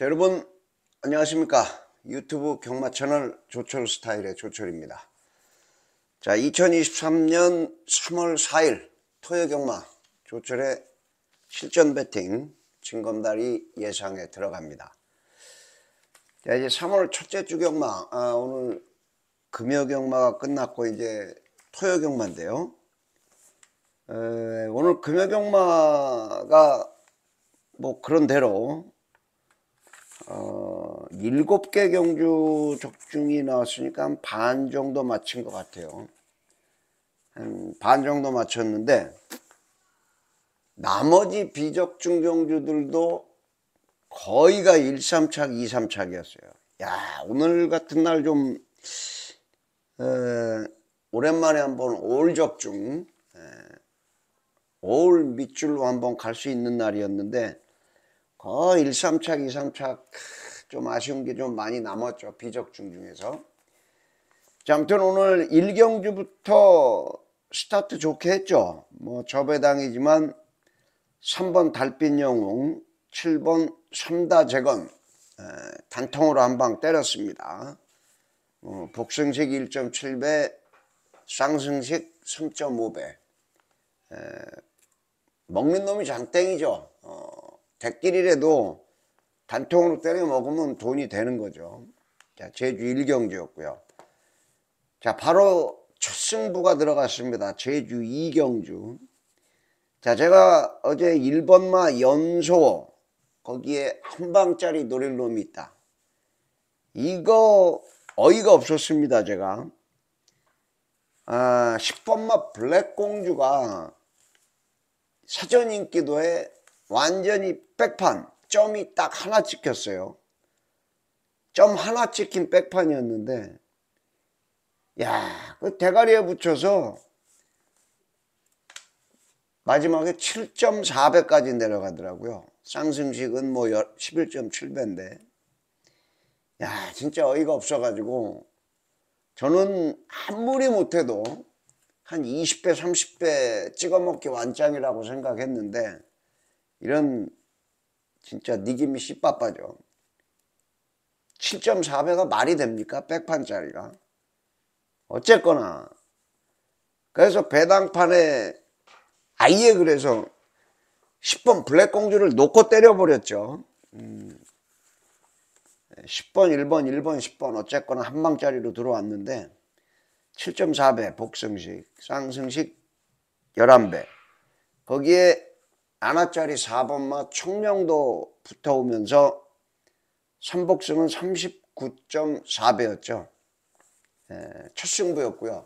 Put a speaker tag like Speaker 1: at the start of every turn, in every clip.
Speaker 1: 여러분 안녕하십니까. 유튜브 경마 채널 조철 스타일의 조철입니다. 자, 2023년 3월 4일 토요 경마 조철의 실전 배팅 진검다리 예상에 들어갑니다. 자, 이제 3월 첫째 주 경마, 오늘 금요 경마가 끝났고 이제 토요 경마인데요. 오늘 금요 경마가 뭐 그런대로 7개 경주 적중이 나왔으니까 한 반 정도 맞힌 것 같아요. 한 반 정도 맞췄는데 나머지 비적중 경주들도 거의가 1, 3착, 2, 3착이었어요. 야, 오늘 같은 날 좀 오랜만에 한번 올 적중, 올 밑줄로 한번 갈 수 있는 날이었는데 거의 1, 3착, 2, 3착 좀 아쉬운 게 좀 많이 남았죠. 비적중 중에서. 자, 아무튼 오늘 1경주부터 스타트 좋게 했죠. 뭐 저배당이지만 3번 달빛 영웅, 7번 삼다재건 단통으로 한 방 때렸습니다. 복승식 1.7배, 쌍승식 3.5배. 먹는 놈이 장땡이죠. 대끼리라도 단통으로 때려 먹으면 돈이 되는 거죠. 자, 제주 1경주였고요. 자, 바로 첫 승부가 들어갔습니다. 제주 2경주. 자, 제가 어제 1번마 연소 거기에 한 방짜리 노릴 놈이 있다. 이거 어이가 없었습니다. 제가 10번마 블랙공주가 사전 인기도에 완전히 백판, 점이 딱 하나 찍혔어요. 점 하나 찍힌 백판이었는데, 야, 그 대가리에 붙여서 마지막에 7.4배까지 내려가더라고요. 쌍승식은 뭐 11.7배인데, 야, 진짜 어이가 없어가지고, 저는 아무리 못해도 한 20배, 30배 찍어먹기 완짱이라고 생각했는데, 이런 진짜 니김이 씨빠빠죠. 7.4배가 말이 됩니까? 백판짜리가. 어쨌거나 그래서 배당판에 아예 그래서 10번 블랙공주를 놓고 때려버렸죠. 10번, 1번, 1번, 10번 어쨌거나 한 방짜리로 들어왔는데 7.4배 복승식, 쌍승식 11배. 거기에 아나짜리 4번마 청명도 붙어오면서 삼복승은 39.4배였죠. 첫 승부였고요.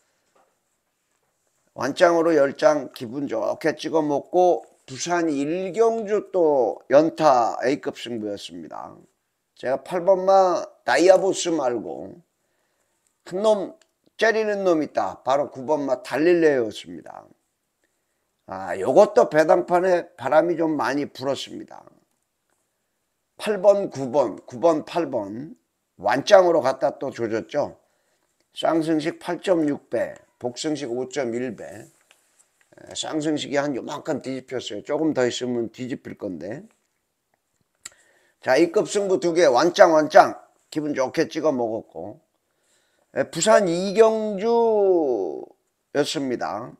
Speaker 1: 완짱으로 10장 기분 좋게 찍어 먹고 부산 1경주 또 연타 A급 승부였습니다. 제가 8번마 다이아보스 말고 큰 놈 째리는 놈 있다. 바로 9번마 달릴레였습니다. 요것도 배당판에 바람이 좀 많이 불었습니다. 8번, 9번, 9번, 8번 완짱으로 갖다 또 조졌죠. 쌍승식 8.6배, 복승식 5.1배. 쌍승식이 한 요만큼 뒤집혔어요. 조금 더 있으면 뒤집힐 건데. 자, 2급 승부 2개 완짱 기분 좋게 찍어 먹었고, 부산 2경주였습니다.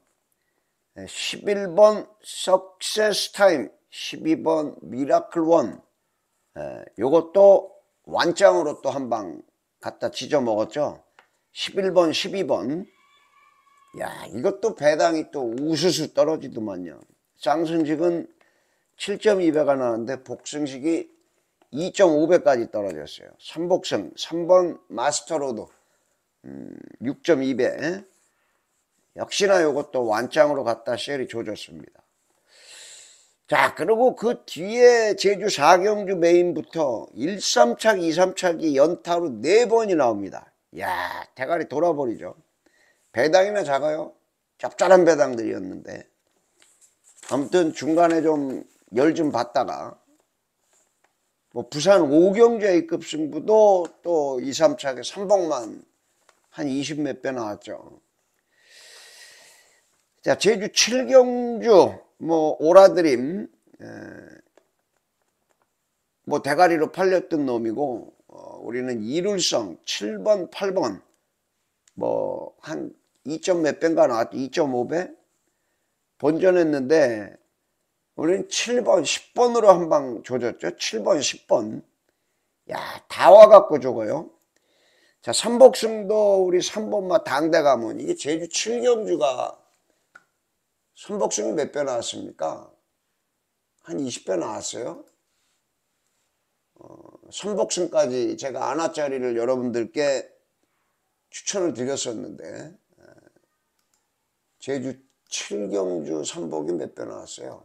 Speaker 1: 11번 석세스 타임, 12번 미라클 원. 요것도 완짱으로 또 한 방 갖다 찢어 먹었죠. 11번, 12번. 야, 이것도 배당이 또 우수수 떨어지더만요. 쌍승식은 7.2배가 나왔는데 복승식이 2.5배까지 떨어졌어요. 3복승, 3번 마스터로드 6.2배. 역시나 이것도 완짱으로 갖다 쉘이 조졌습니다. 자, 그리고 그 뒤에 제주 4경주 메인부터 1, 3착, 2, 3착이 연타로 4번이 나옵니다. 야, 대가리 돌아버리죠. 배당이나 작아요. 짭짤한 배당들이었는데. 아무튼 중간에 좀 열 좀 받다가 뭐 부산 5경주 A급 승부도 또 2, 3착에 3복만 한 20 몇 배 나왔죠. 자, 제주 7경주 뭐 오라드림 뭐 대가리로 팔렸던 놈이고, 우리는 이룰성 7번, 8번 뭐 한 2점 몇 배인가 나왔죠. 2.5배 본전했는데 우리는 7번, 10번으로 한 방 조졌죠. 7번, 10번. 야, 다 와갖고 죽어요. 자, 삼복승도 우리 3번마 당대 가면 이게 제주 7경주가 삼복승이 몇 배 나왔습니까? 한 20배 나왔어요. 삼복승까지 제가 안화짜리를 여러분들께 추천을 드렸었는데 제주 7경주 삼복이 몇 배 나왔어요?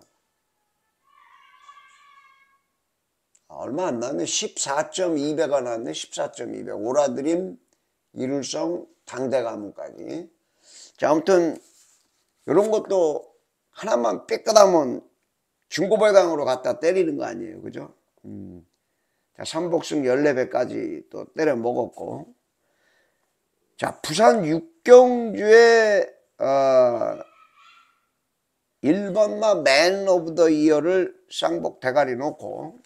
Speaker 1: 얼마 안 나왔네. 14.2배가 나왔네. 14.2배. 오라드림, 이룰성, 당대 가문까지. 자, 아무튼 이런 것도 하나만 삐끗하면 중고배당으로 갖다 때리는 거 아니에요. 그죠? 자, 삼복승 14배까지 또 때려 먹었고. 자, 부산 6경주에 1번마 맨 오브 더 이어를 쌍복 대가리 놓고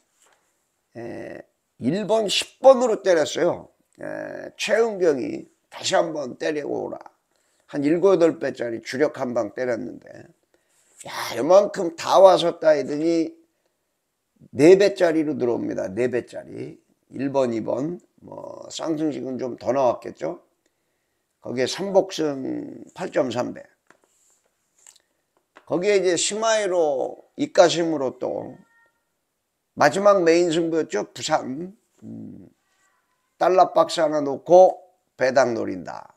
Speaker 1: 1번 10번으로 때렸어요. 최은경이 다시 한번 때리고 오라. 한 7, 8배짜리 주력 한 방 때렸는데, 야, 요만큼 다 와섰다 하더니 4배짜리로 들어옵니다. 4배짜리. 1번, 2번. 뭐, 쌍승식은 좀 더 나왔겠죠? 거기에 삼복승 8.3배. 거기에 이제 심하이로 입가심으로 또 마지막 메인 승부였죠. 부산. 달러 박스 하나 놓고 배당 노린다.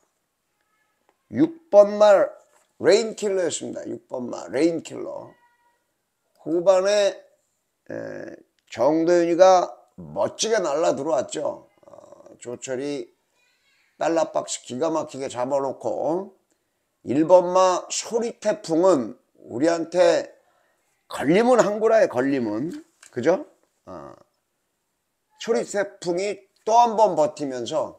Speaker 1: 6번말 레인킬러였습니다. 6번말 레인킬러. 후반에 정도윤이가 멋지게 날라 들어왔죠. 조철이 달러 박스 기가 막히게 잡아놓고 1번마 소리태풍은 우리한테 걸리면 한구라에 걸리면, 그죠? 소리태풍이 또 한 번 버티면서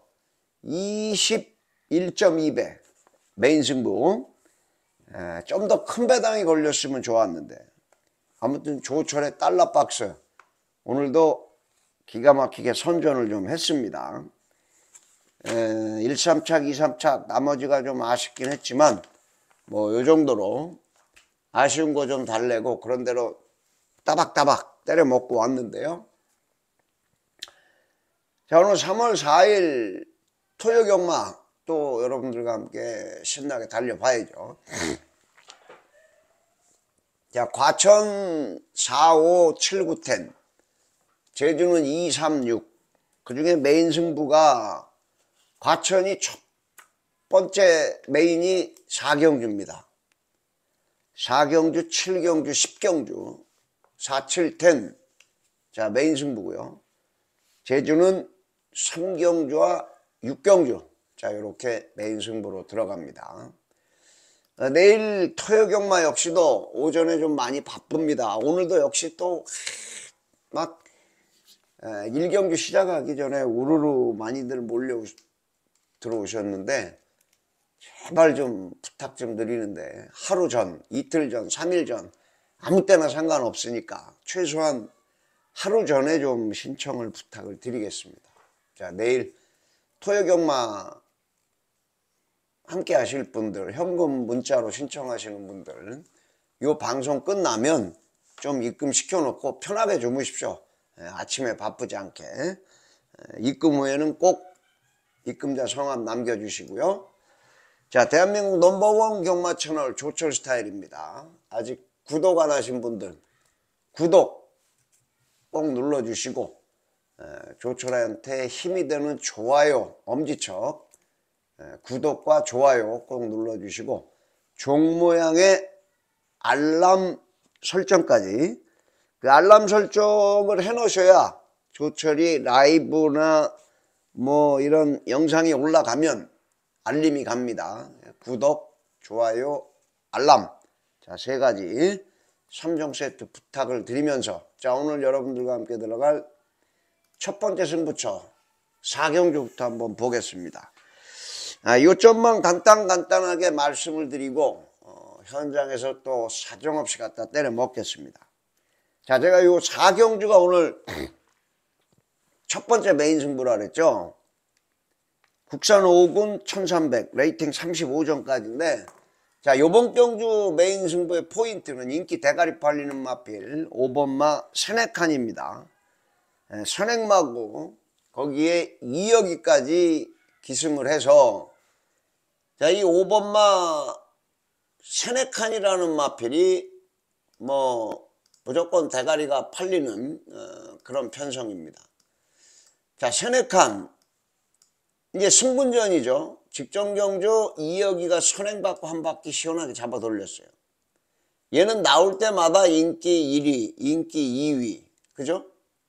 Speaker 1: 21.2배 메인 승부. 좀 더 큰 배당이 걸렸으면 좋았는데, 아무튼 조철의 달러 박스 오늘도 기가 막히게 선전을 좀 했습니다. 1, 3착, 2, 3착 나머지가 좀 아쉽긴 했지만 뭐 요 정도로 아쉬운 거 좀 달래고 그런 대로 따박따박 때려 먹고 왔는데요. 자, 오늘 3월 4일 토요경마 또 여러분들과 함께 신나게 달려봐야죠. 자, 과천 4, 5, 7, 9, 10, 제주는 2, 3, 6. 그 중에 메인 승부가 과천이 첫 번째 메인이 4경주입니다. 4경주, 7경주, 10경주, 4, 7, 10. 자, 메인 승부고요. 제주는 3경주와 6경주. 자, 이렇게 메인 승부로 들어갑니다. 내일 토요경마 역시도 오전에 좀 많이 바쁩니다. 오늘도 역시 또 막 1경주 시작하기 전에 우르르 많이들 몰려 들어오셨는데, 제발 좀 부탁 좀 드리는데 하루 전, 이틀 전, 3일 전 아무 때나 상관없으니까 최소한 하루 전에 좀 신청을 부탁을 드리겠습니다. 자, 내일 토요경마 함께 하실 분들, 현금 문자로 신청하시는 분들, 이 방송 끝나면 좀 입금 시켜놓고 편하게 주무십시오. 아침에 바쁘지 않게. 입금 후에는 꼭 입금자 성함 남겨주시고요. 자, 대한민국 넘버원 경마 채널 조철 스타일입니다. 아직 구독 안 하신 분들 구독 꼭 눌러주시고, 조철한테 힘이 되는 좋아요, 엄지척 구독과 좋아요 꼭 눌러주시고, 종 모양의 알람 설정까지, 그 알람 설정을 해 놓으셔야 조철이 라이브나 뭐 이런 영상이 올라가면 알림이 갑니다. 구독, 좋아요, 알람. 자, 3가지 3종 세트 부탁을 드리면서, 자, 오늘 여러분들과 함께 들어갈 첫 번째 승부처 4경주부터 한번 보겠습니다. 요점만 간단하게 말씀을 드리고 현장에서 또 사정없이 갖다 때려 먹겠습니다. 자, 제가 요 4경주가 오늘 첫 번째 메인 승부라 그랬죠. 국산 5군 1300 레이팅 35점까지인데, 자, 요번 경주 메인 승부의 포인트는 인기 대가리 팔리는 마필 5번마 선행칸입니다. 선행마고 거기에 2여기까지 기승을 해서, 자, 이 5번마 선행칸이라는 마필이 뭐 무조건 대가리가 팔리는 그런 편성입니다. 자, 선행칸 이제 승분전이죠. 직전경주 2여기가 선행받고 한 바퀴 시원하게 잡아 돌렸어요. 얘는 나올 때마다 인기 1위, 인기 2위. 그죠?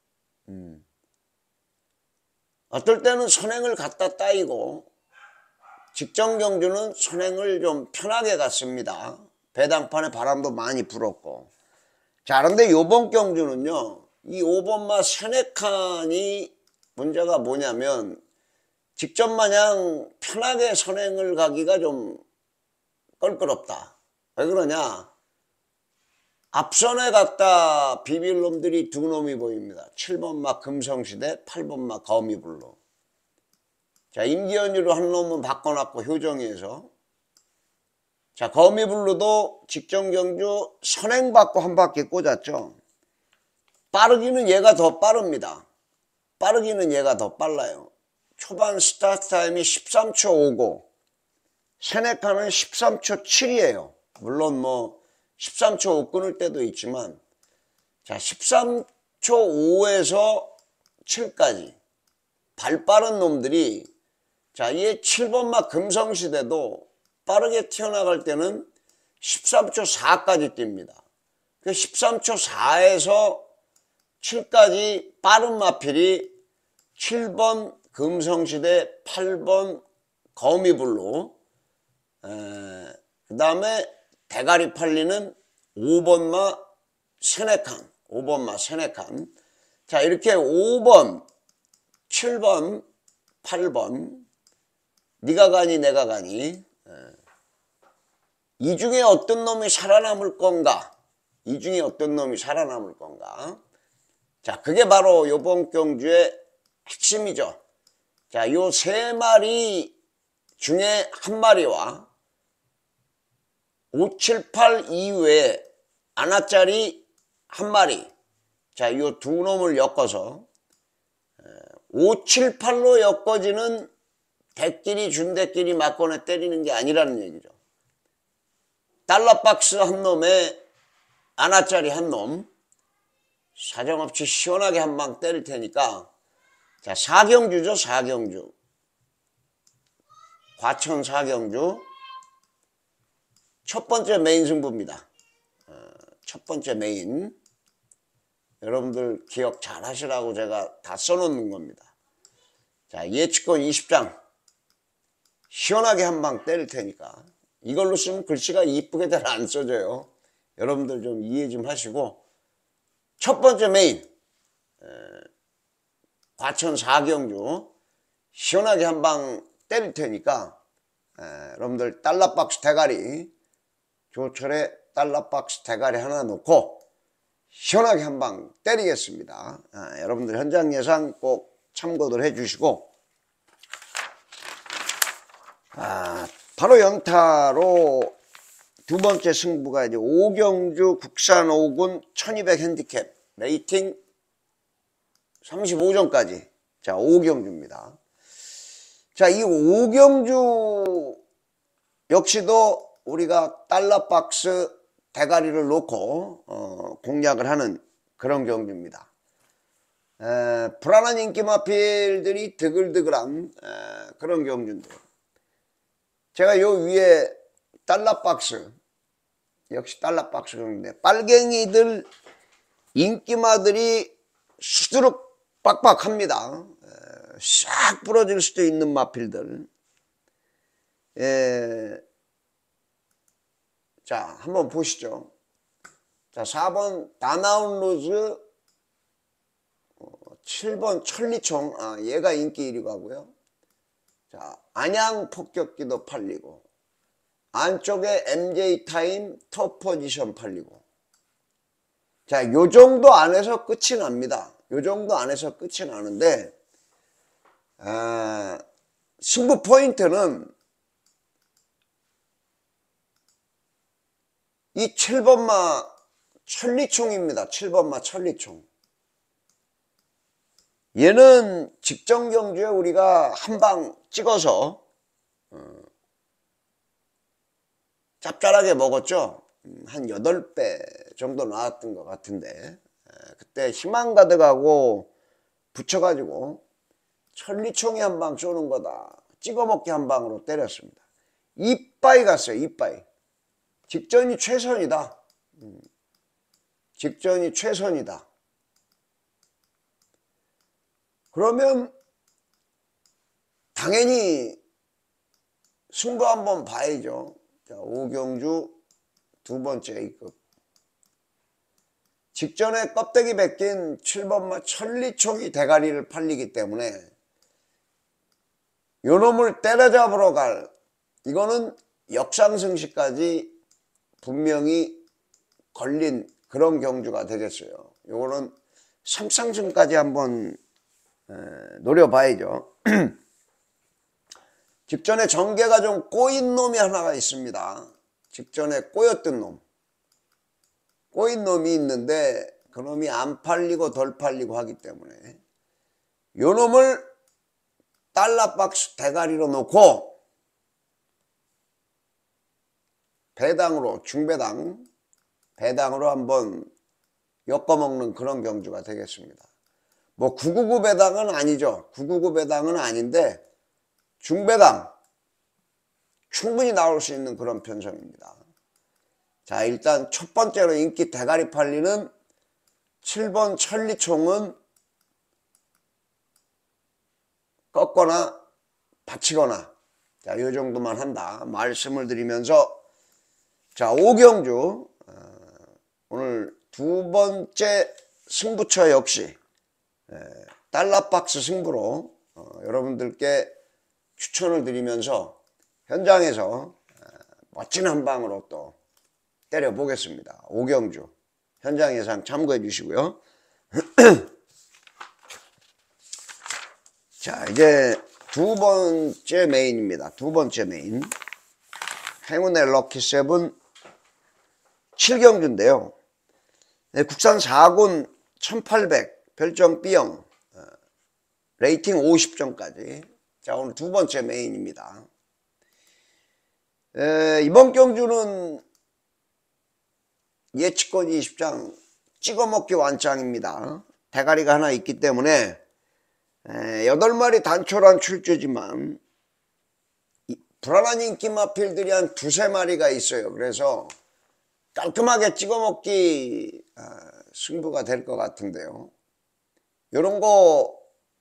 Speaker 1: 어떨 때는 선행을 갖다 따이고, 직전경주는 선행을 좀 편하게 갔습니다. 배당판에 바람도 많이 불었고. 자, 그런데 요번 경주는요, 이 5번마 선행칸이 문제가 뭐냐면, 직전 마냥 편하게 선행을 가기가 좀 껄끄럽다. 왜 그러냐? 앞선에 갔다 비빌 놈들이 두 놈이 보입니다. 7번마 금성시대, 8번마 거미블루. 자, 임기현이로 한 놈은 바꿔놨고 효정이에서. 자, 거미블루도 직전 경주 선행받고 한 바퀴 꽂았죠. 빠르기는 얘가 더 빠릅니다. 빠르기는 얘가 더 빨라요. 초반 스타트 타임이 13초 59, 세네카는 13초 7이에요. 물론 뭐 13초 5 끊을 때도 있지만, 자, 13초 5에서 7까지 발 빠른 놈들이, 자, 이게 7번마 금성시대도 빠르게 튀어나갈 때는 13초 4까지 뜁니다. 그 13초 4에서 7까지 빠른 마필이 7번 금성시대, 8번 거미블루, 그 다음에 대가리 팔리는 5번마 선행칸, 5번마 선행칸. 자, 이렇게 5번, 7번, 8번, 네가 가니 내가 가니, 이 중에 어떤 놈이 살아남을 건가? 이 중에 어떤 놈이 살아남을 건가? 자, 그게 바로 요번 경주의 핵심이죠. 자, 요 세 마리 중에 한 마리와 5, 7, 8 이외에 아나짜리 한 마리. 자, 요 두 놈을 엮어서 5, 7, 8로 엮어지는 대끼리 준대끼리 맞거나 때리는 게 아니라는 얘기죠. 달러박스 한 놈에 아나짜리 한 놈, 사정없이 시원하게 한 방 때릴 테니까. 자, 4경주죠, 4경주. 과천 4경주. 첫 번째 메인 승부입니다. 첫 번째 메인. 여러분들 기억 잘 하시라고 제가 다 써놓는 겁니다. 자, 예측권 20장. 시원하게 한 방 때릴 테니까. 이걸로 쓰면 글씨가 이쁘게 잘 안 써져요. 여러분들 좀 이해 좀 하시고. 첫 번째 메인. 과천 4경주 시원하게 한 방 때릴 테니까, 여러분들 달러박스 대가리, 조철에 달러박스 대가리 하나 놓고 시원하게 한 방 때리겠습니다. 여러분들 현장 예상 꼭 참고들 해주시고, 바로 연타로 두 번째 승부가 이제 5경주 국산 5군 1200 핸디캡 레이팅 35점까지. 자, 5경주입니다. 자, 이 5경주 역시도 우리가 달러박스 대가리를 놓고 공략을 하는 그런 경주입니다. 불안한 인기 마필들이 드글드글한 그런 경주인데, 제가 요 위에 달러박스, 역시 달러박스 경주인데, 빨갱이들 인기마들이 수두룩 빡빡합니다. 싹 부러질 수도 있는 마필들. 자, 한번 보시죠. 자, 4번 다나운 로즈, 7번 천리총, 얘가 인기 1위 가고요. 자, 안양 폭격기도 팔리고, 안쪽에 MJ 타임 톱 포지션 팔리고. 자, 요 정도 안에서 끝이 납니다. 요 정도 안에서 끝이 나는데, 승부 포인트는 이 7번마 천리총입니다. 7번마 천리총. 얘는 직전 경주에 우리가 한 방 찍어서 짭짤하게 먹었죠. 한 8배 정도 나왔던 것 같은데, 그때 희망가득하고 붙여가지고 천리총이 한 방 쏘는 거다, 찍어먹기 한 방으로 때렸습니다. 이빠이 갔어요. 이빠이. 직전이 최선이다. 직전이 최선이다. 그러면 당연히 승부 한번 봐야죠. 자, 오경주 두 번째 A급. 직전에 껍데기 벗긴 7번마 천리총이 대가리를 팔리기 때문에 요 놈을 때려잡으러 갈, 이거는 역상승시까지 분명히 걸린 그런 경주가 되겠어요. 요거는 삼상승까지 한번 노려봐야죠. 직전에 전개가 좀 꼬인 놈이 하나가 있습니다. 직전에 꼬였던 놈. 꼬인 놈이 있는데 그 놈이 안 팔리고 덜 팔리고 하기 때문에 요 놈을 달러박스 대가리로 놓고 배당으로, 중배당, 배당으로 한번 엮어먹는 그런 경주가 되겠습니다. 뭐 999 배당은 아니죠. 999 배당은 아닌데 중배당 충분히 나올 수 있는 그런 편성입니다. 자, 일단 첫 번째로 인기 대가리 팔리는 7번 천리총은 꺾거나 받치거나, 자, 요 정도만 한다 말씀을 드리면서, 자, 오경주 오늘 두 번째 승부처 역시 달러박스 승부로 여러분들께 추천을 드리면서 현장에서 멋진 한 방으로 또 때려보겠습니다. 오경주 현장 예상 참고해 주시고요. 자, 이제 두 번째 메인입니다. 두 번째 메인, 행운의 럭키 세븐 7경주인데요. 네, 국산 4군 1800, 별점 B형, 레이팅 50점까지. 자, 오늘 두 번째 메인입니다. 이번 경주는 예측권 20장 찍어먹기 완장입니다. 대가리가 하나 있기 때문에 8마리 단촐한 출조지만 불안한 인기 마필들이 한 2~3마리가 있어요. 그래서 깔끔하게 찍어먹기 승부가 될 것 같은데요. 요런 거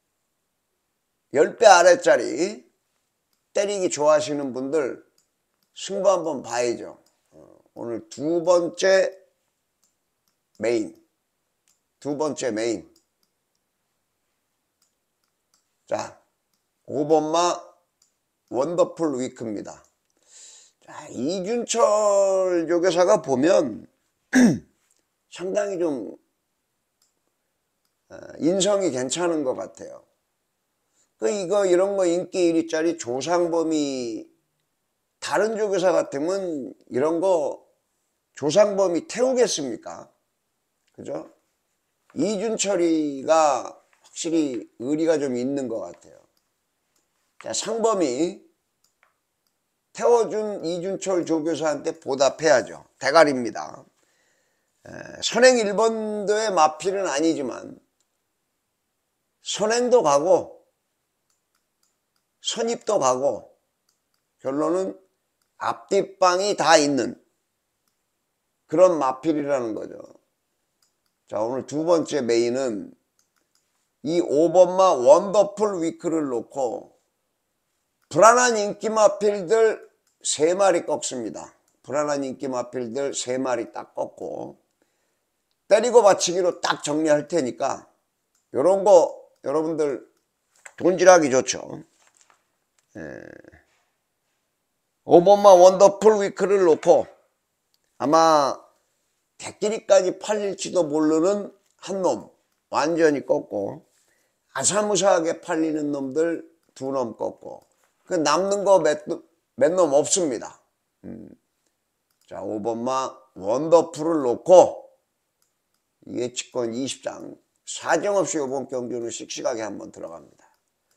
Speaker 1: 10배 아래짜리 때리기 좋아하시는 분들 승부 한번 봐야죠. 오늘 두 번째 메인, 두 번째 메인. 자, 5번마 원더풀 위크입니다. 자, 이준철 조교사가 보면 상당히 좀 인성이 괜찮은 것 같아요. 이런 거 인기 1위짜리 조상범이, 다른 조교사 같으면 이런 거 조상범이 태우겠습니까? 그죠? 이준철이가 확실히 의리가 좀 있는 것 같아요. 자, 상범이 태워준 이준철 조교사한테 보답해야죠. 대가리입니다. 선행 1번도의 마필은 아니지만 선행도 가고 선입도 가고 결론은 앞뒷방이 다 있는 그런 마필이라는 거죠. 자, 오늘 두 번째 메인은 이 5번마 원더풀 위크를 놓고 불안한 인기 마필들 3마리 꺾습니다. 불안한 인기 마필들 3마리 딱 꺾고 때리고 받치기로 딱 정리할 테니까 요런 거 여러분들 돈질하기 좋죠. 5번마 원더풀 위크를 놓고 아마 대끼리까지 팔릴지도 모르는 한 놈 완전히 꺾고 아사무사하게 팔리는 놈들 2놈 꺾고 그 남는 거 몇 놈 없습니다. 자, 5번마 원더풀을 놓고 예측권 20장 사정없이 이번 경주는 씩씩하게 한번 들어갑니다.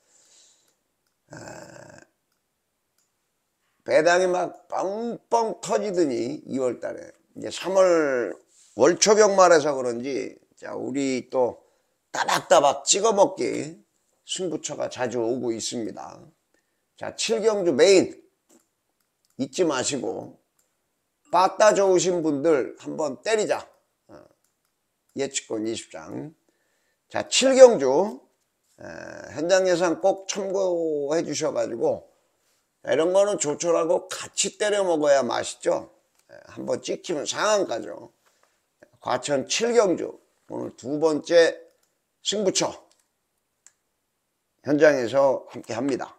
Speaker 1: 배당이 막 뻥뻥 터지더니 2월달에 이제 3월 월초병 말해서 그런지 자, 우리 또 따박따박 찍어먹기 승부처가 자주 오고 있습니다. 자, 7경주 메인 잊지 마시고 빠따 좋으신 분들 한번 때리자. 예측권 20장. 자, 7경주 현장 예상 꼭 참고해 주셔가지고 이런 거는 조촐하고 같이 때려 먹어야 맛있죠. 한번 찍히면 상한가죠. 과천 7경주 오늘 2번째 승부처 현장에서 함께 합니다.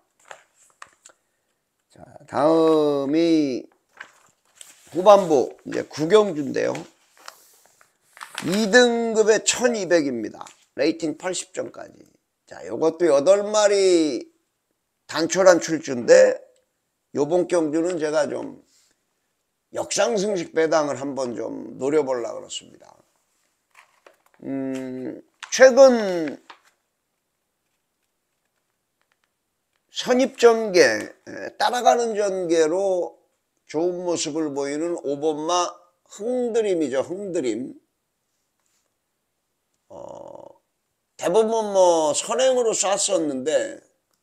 Speaker 1: 자, 다음이 후반부 이제 9경주인데요. 2등급에 1200입니다. 레이팅 80점까지. 자, 요것도 8마리 단촐한 출주인데 요번 경주는 제가 좀 역상승식 배당을 한번 좀 노려보려고 그렇습니다. 최근 선입전개, 따라가는 전개로 좋은 모습을 보이는 5번마 흥드림이죠. 흥드림. 대부분 뭐 선행으로 쐈었는데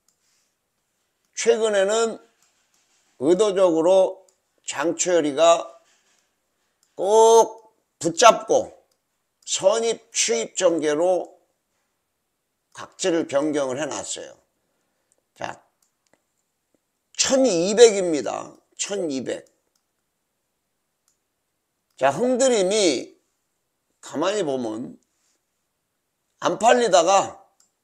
Speaker 1: 최근에는 의도적으로 장초열이가 꼭 붙잡고 선입 추입 전개로 각지를 변경을 해놨어요. 자, 1200입니다. 1200. 자, 흥드림이 가만히 보면 안 팔리다가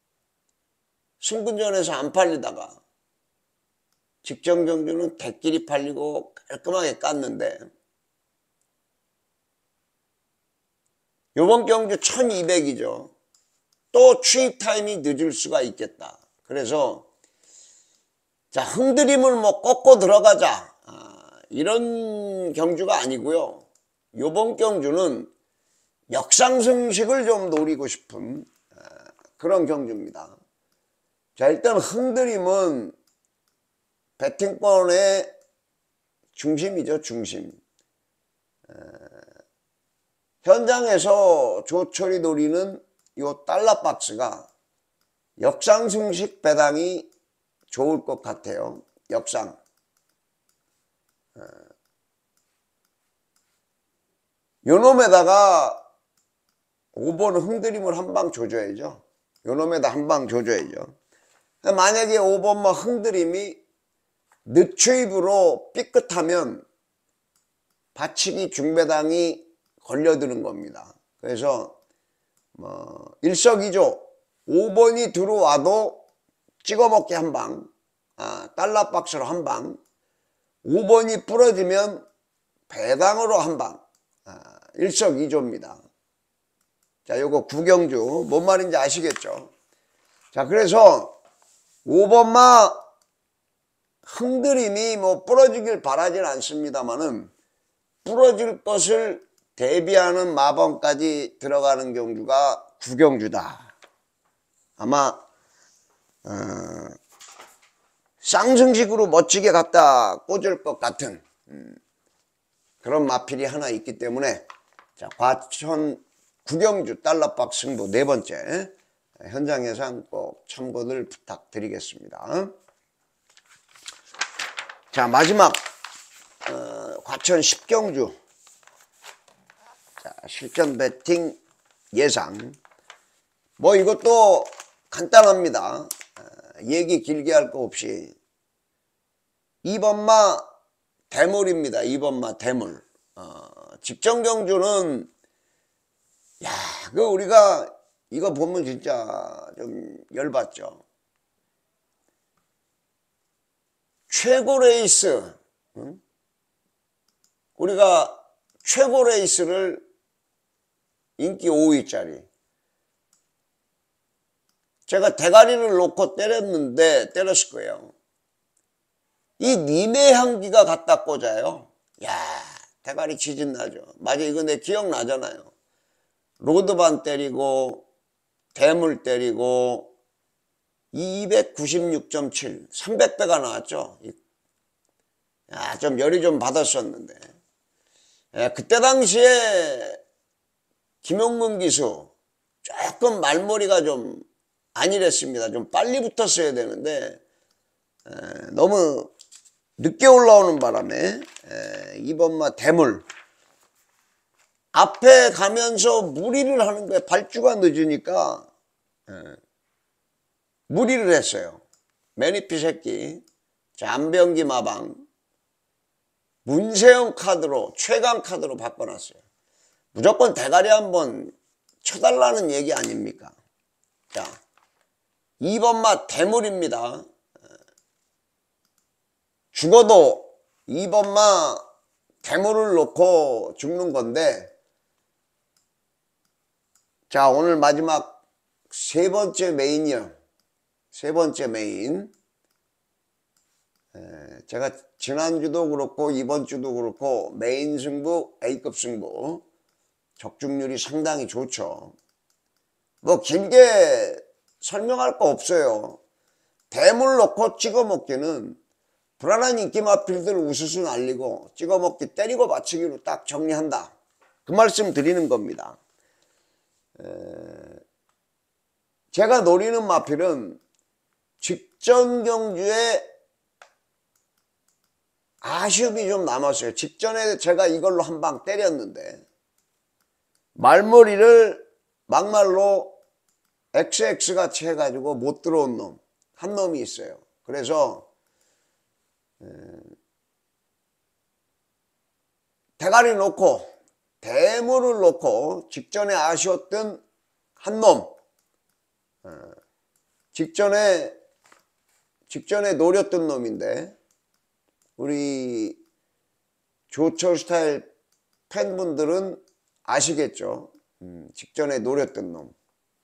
Speaker 1: 승분전에서 안 팔리다가 직전 경주는 대끼리 팔리고 깔끔하게 깠는데 요번 경주 1200이죠. 또 추입 타임이 늦을 수가 있겠다. 그래서 자, 흥드림을 뭐 꺾고 들어가자 이런 경주가 아니고요. 요번 경주는 역상승식을 좀 노리고 싶은 그런 경주입니다. 자, 일단 흥드림은 배팅권의 중심이죠. 중심. 현장에서 조철이 노리는 요 달러박스가 역상승식 배당이 좋을 것 같아요. 역상. 요놈에다가 5번 흥드림을 한 방 조져야죠. 요놈에다 한 방 조져야죠. 만약에 5번만 흥드림이 늦추입으로 삐끗하면 받치기 중배당이 걸려드는 겁니다. 그래서 뭐 일석이조 5번이 들어와도 찍어먹기 한 방, 달러박스로 한 방, 5번이 부러지면 배당으로 한 방, 일석이조입니다. 자, 요거 9경주 뭔 말인지 아시겠죠? 자, 그래서 5번마 흥드림이 뭐 부러지길 바라진 않습니다만은 부러질 것을 대비하는 마번까지 들어가는 경주가 9경주다. 아마 쌍승식으로 멋지게 갖다 꽂을 것 같은 그런 마필이 하나 있기 때문에 자, 과천 9경주 달러박 승부 4번째 현장 예상 꼭 참고를 부탁드리겠습니다. 자, 마지막 과천 10경주 자, 실전 배팅 예상 뭐 이것도 간단합니다. 얘기 길게 할 거 없이 2번마 대물입니다. 2번마 대물. 직전 경주는 야, 그 우리가 이거 보면 진짜 좀 열받죠. 최고 레이스, 응? 우리가 최고 레이스를 인기 5위짜리 제가 대가리를 놓고 때렸을 거예요. 이 님의 향기가 갖다 꽂아요. 야, 대가리 지진 나죠. 맞아, 이거 내 기억나잖아요. 로드반 때리고 대물 때리고 296.7 300배가 나왔죠. 야, 좀 열이 좀 받았었는데. 예, 그때 당시에 김용문 기수 조금 말머리가 좀 안일했습니다. 좀 빨리 붙었어야 되는데 너무 늦게 올라오는 바람에 이번마 대물 앞에 가면서 무리를 하는 거예요. 발주가 늦으니까 무리를 했어요. 매니피 새끼, 안병기 마방, 문세영 카드로 최강 카드로 바꿔놨어요. 무조건 대가리 한번 쳐달라는 얘기 아닙니까? 자, 2번마 대물입니다. 죽어도 2번마 대물을 놓고 죽는 건데, 자, 오늘 마지막 세 번째 메인이요. 세 번째 메인. 제가 지난주도 그렇고 이번 주도 그렇고 메인 승부, A급 승부 적중률이 상당히 좋죠. 뭐 길게 설명할 거 없어요. 대물 놓고 찍어 먹기는 불안한 인기 마필들 우수수 날리고 찍어 먹기 때리고 맞추기로 딱 정리한다. 그 말씀 드리는 겁니다. 제가 노리는 마필은 직전 경주에 아쉬움이 좀 남았어요. 직전에 제가 이걸로 한 방 때렸는데 말머리를 막말로 XX같이 해가지고 못 들어온 놈, 한 놈이 있어요. 그래서 대가리 놓고 대물을 놓고 직전에 아쉬웠던 한 놈, 직전에 노렸던 놈인데 우리 조철 스타일 팬분들은 아시겠죠? 직전에 노렸던 놈.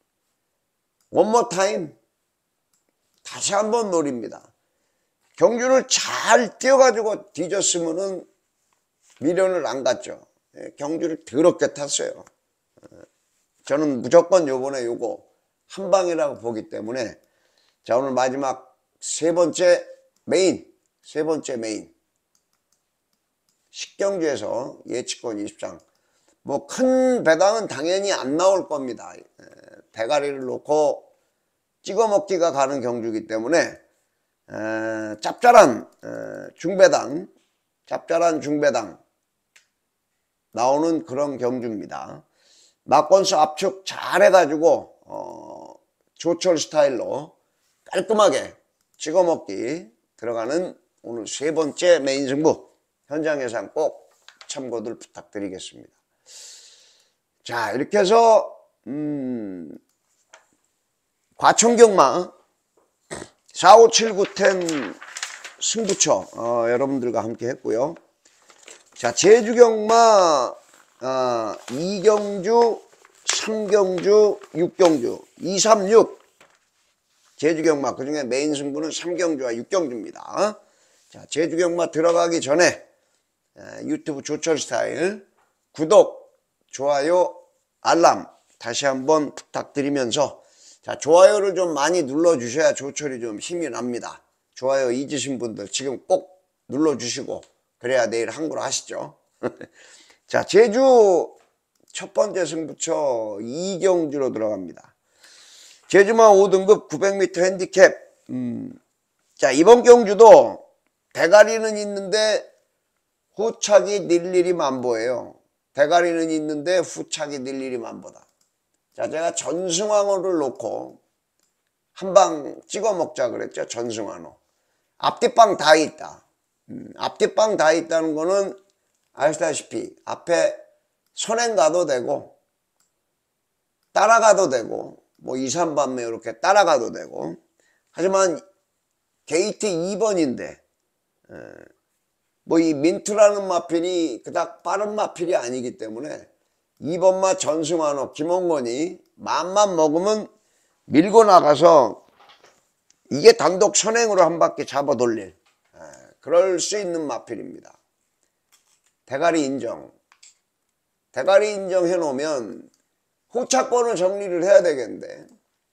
Speaker 1: 원모 타임 다시 한번 노립니다. 경주를 잘 뛰어가지고 뒤졌으면은 미련을 안 갔죠. 경주를 더럽게 탔어요. 저는 무조건 요번에 요거 한 방이라고 보기 때문에 자, 오늘 마지막 세 번째 메인 식경주에서 예치권 20장 뭐 큰 배당은 당연히 안 나올 겁니다. 대가리를 놓고 찍어 먹기가 가는 경주이기 때문에 짭짤한 중배당 나오는 그런 경주입니다. 막권수 압축 잘 해가지고 조철 스타일로 깔끔하게 찍어 먹기 들어가는 오늘 세 번째 메인 승부 현장 예상 꼭 참고들 부탁드리겠습니다. 자, 이렇게 해서 과천경마 4, 5, 7, 9, 10 승부처 여러분들과 함께 했고요. 자, 제주경마 2경주, 3경주, 6경주 2, 3, 6 제주경마 그중에 메인 승부는 3경주와 6경주입니다. 자, 제주경마 들어가기 전에 유튜브 조철스타일 구독, 좋아요, 알람 다시 한번 부탁드리면서 자, 좋아요를 좀 많이 눌러주셔야 조철이 좀 힘이 납니다. 좋아요 잊으신 분들 지금 꼭 눌러주시고 그래야 내일 한글 하시죠. 자, 제주 첫 번째 승부처 2경주로 들어갑니다. 제주마 5등급 900m 핸디캡. 자, 이번 경주도 대가리는 있는데 후차기 닐 일이 만보예요. 대가리는 있는데 후차기 닐 일이 만보다. 자, 제가 전승환호를 놓고 한 방 찍어 먹자 그랬죠. 전승환호. 앞뒷방 다 있다. 앞뒷방 다 있다는 거는 아시다시피 앞에 선행 가도 되고 따라가도 되고 뭐 2, 3반매 이렇게 따라가도 되고 하지만 게이트 2번인데 뭐 이 민투라는 마필이 그닥 빠른 마필이 아니기 때문에 2번마 전승환호 김홍건이 맘만 먹으면 밀고 나가서 이게 단독 선행으로 한 바퀴 잡아 돌릴 그럴 수 있는 마필입니다. 대가리 인정. 대가리 인정해 놓으면 호차권을 정리를 해야 되겠는데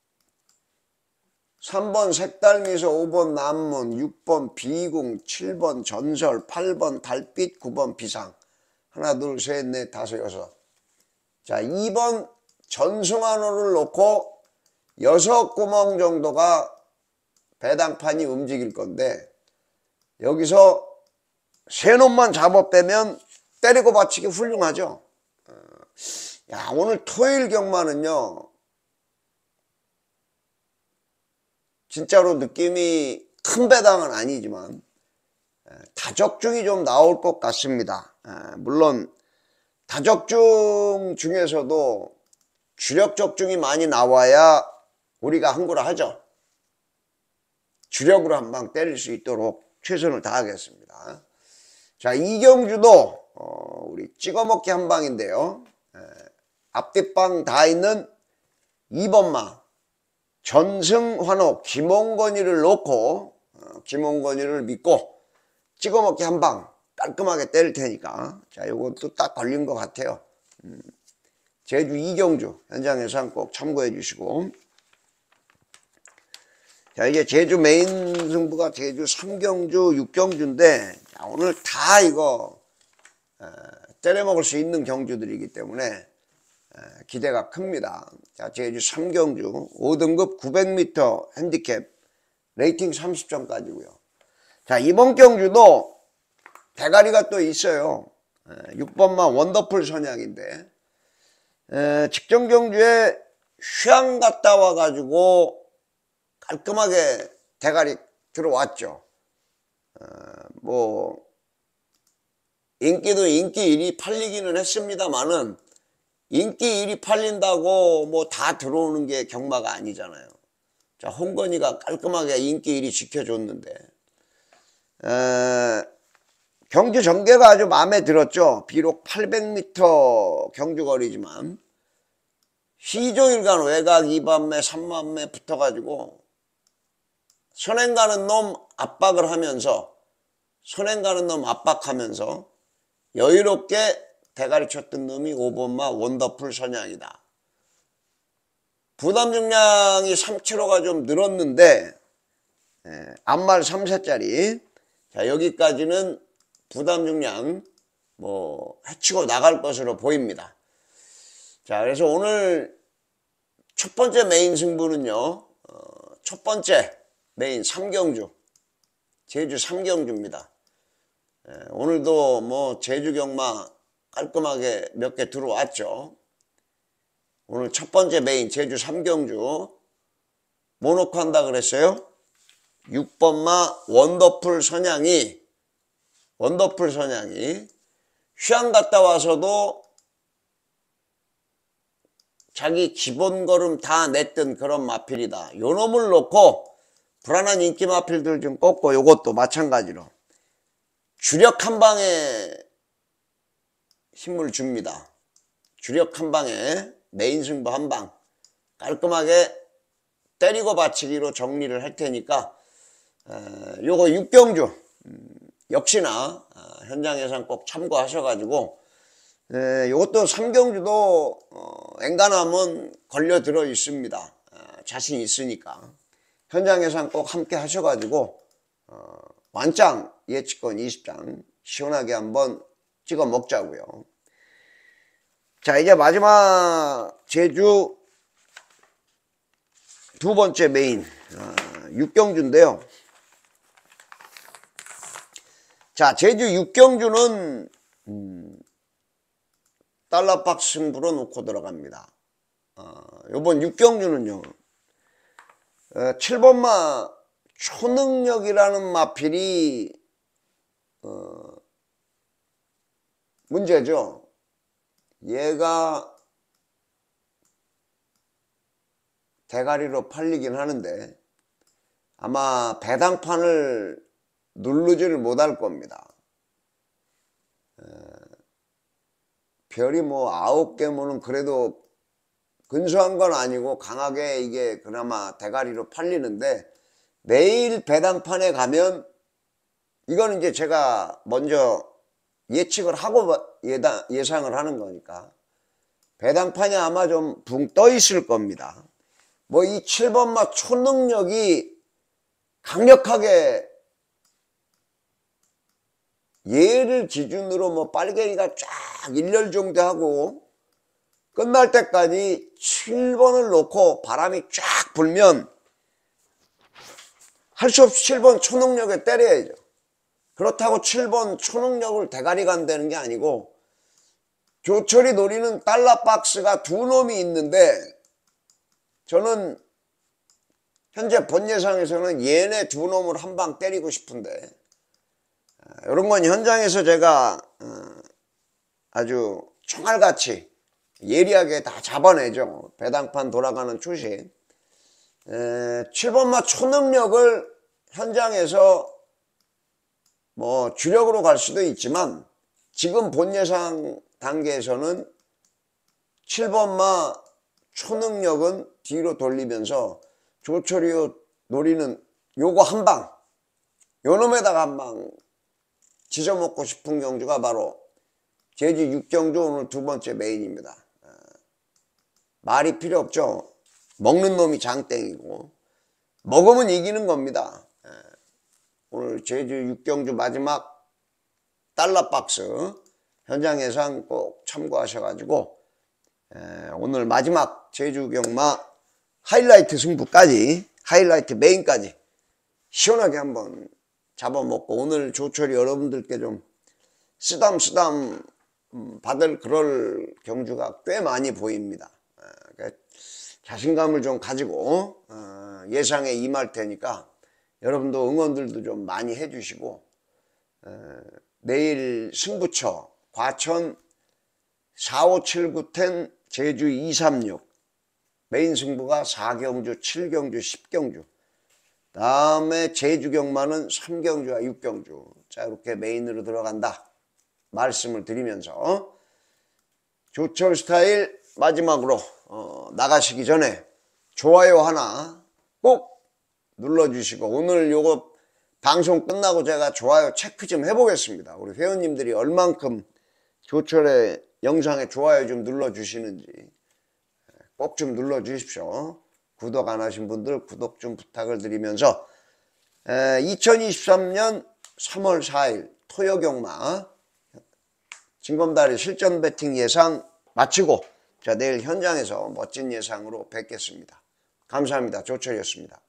Speaker 1: 3번 색달미소, 5번 남문, 6번 비궁, 7번 전설, 8번 달빛, 9번 비상. 하나, 둘, 셋, 넷, 다섯, 여섯. 자, 2번 전승환호를 놓고 6구멍 정도가 배당판이 움직일 건데 여기서 세 놈만 잡아 빼면 때리고 받치기 훌륭하죠. 야, 오늘 토요일 경마는요 진짜로 느낌이 큰 배당은 아니지만 다적중이 좀 나올 것 같습니다. 물론 다적중 중에서도 주력 적중이 많이 나와야 우리가 한구라 하죠. 주력으로 한 방 때릴 수 있도록 최선을 다하겠습니다. 자, 이경주도 우리 찍어먹기 한 방인데요. 앞뒷방 다 있는 2번마 전승환호 김홍건이를 놓고 김홍건이를 믿고 찍어먹기 한 방 깔끔하게 때릴 테니까 자, 요것도 딱 걸린 것 같아요. 제주 이경주 현장 예상 꼭 참고해 주시고 자, 이제 제주 메인 승부가 제주 3경주 6경주인데 자, 오늘 다 이거 때려먹을 수 있는 경주들이기 때문에 기대가 큽니다. 자, 제주 3경주 5등급 900m 핸디캡 레이팅 30점까지고요. 자, 이번 경주도 대가리가 또 있어요. 6번마 원더풀 선양인데 직전 경주에 휴양 갔다 와가지고 깔끔하게 대가리 들어왔죠. 뭐 인기도 인기 1위 팔리기는 했습니다만은 인기 1위 팔린다고 뭐 다 들어오는 게 경마가 아니잖아요. 자, 홍건이가 깔끔하게 인기 1위 지켜줬는데 경주 전개가 아주 마음에 들었죠. 비록 800m 경주거리지만 시종일관 외곽 2반매 3반매 붙어가지고 선행 가는 놈 압박을 하면서 선행 가는 놈 압박하면서 여유롭게 대가리 쳤던 놈이 5번마 원더풀 선양이다. 부담 중량이 3kg가 좀 늘었는데 앞말 3세짜리 자, 여기까지는 부담 중량 뭐 해치고 나갈 것으로 보입니다. 자, 그래서 오늘 첫 번째 메인 승부는요 첫 번째 메인 3경주 제주 3경주입니다. 오늘도 뭐 제주 경마 깔끔하게 몇 개 들어왔죠. 오늘 첫 번째 메인 제주 3경주 뭐 놓고 한다 그랬어요? 6번마 원더풀 선양이 휴양 갔다 와서도 자기 기본 걸음 다 냈던 그런 마필이다. 요 놈을 놓고 불안한 인기 마필들 좀 꺾고 요것도 마찬가지로 주력 한 방에 힘을 줍니다. 주력 한 방에 메인 승부 한 방 깔끔하게 때리고 받치기로 정리를 할 테니까 요거 6경주 역시나 현장 예상 꼭 참고하셔가지고 요것도 3경주도 엔간하면 걸려 들어 있습니다. 자신 있으니까 현장 예상 꼭 함께 하셔가지고 완짱 예측권 20장 시원하게 한번 찍어 먹자고요. 자, 이제 마지막 제주 두 번째 메인 6경주인데요. 자, 제주 6경주는 달러박스 승부로 놓고 들어갑니다. 요번 6경주는요 7번마 초능력이라는 마필이 문제죠. 얘가 대가리로 팔리긴 하는데 아마 배당판을 누르지를 못할 겁니다. 별이 뭐 9개면은 그래도 근소한 건 아니고 강하게 이게 그나마 대가리로 팔리는데 내일 배당판에 가면 이거는 이제 제가 먼저 예측을 하고 예상을 하는 거니까 배당판이 아마 좀 붕 떠 있을 겁니다. 뭐 이 7번마 초능력이 강력하게 얘를 기준으로 뭐 빨갱이가 쫙 일렬 정도 하고 끝날 때까지 7번을 놓고 바람이 쫙 불면 할 수 없이 7번 초능력에 때려야죠. 그렇다고 7번 초능력을 대가리 간다는 게 아니고 조철이 노리는 달러 박스가 두 놈이 있는데 저는 현재 본 예상에서는 얘네 두 놈을 한 방 때리고 싶은데 이런 건 현장에서 제가 아주 총알같이 예리하게 다 잡아내죠. 배당판 돌아가는 추신. 7번마 초능력을 현장에서 뭐 주력으로 갈 수도 있지만 지금 본 예상 단계에서는 7번마 초능력은 뒤로 돌리면서 조철이 노리는 요거 한 방, 요 놈에다가 한 방 지져먹고 싶은 경주가 바로 제주 6경주 오늘 두 번째 메인입니다. 말이 필요 없죠. 먹는 놈이 장땡이고 먹으면 이기는 겁니다. 오늘 제주 6경주 마지막 달러 박스 현장 예상 꼭 참고하셔가지고 오늘 마지막 제주 경마 하이라이트 승부까지 하이라이트 메인까지 시원하게 한번 잡아먹고 오늘 조철이 여러분들께 좀 쓰담쓰담 받을 그럴 경주가 꽤 많이 보입니다. 자신감을 좀 가지고 예상에 임할 테니까 여러분도 응원들도 좀 많이 해주시고 내일 승부처 과천 4, 5, 7, 9, 10 제주 2, 3, 6 메인 승부가 4경주, 7경주, 10경주 다음에 제주 경마는 3경주와 6경주 자 이렇게 메인으로 들어간다 말씀을 드리면서 조철 스타일 마지막으로 나가시기 전에 좋아요 하나 꼭 눌러주시고 오늘 요거 방송 끝나고 제가 좋아요 체크 좀 해보겠습니다. 우리 회원님들이 얼만큼 조철의 영상에 좋아요 좀 눌러주시는지 꼭 좀 눌러주십시오. 구독 안 하신 분들 구독 좀 부탁을 드리면서 2023년 3월 4일 토요경마 진검다리 실전 배팅 예상 마치고 자 내일 현장에서 멋진 예상으로 뵙겠습니다. 감사합니다. 조철이었습니다.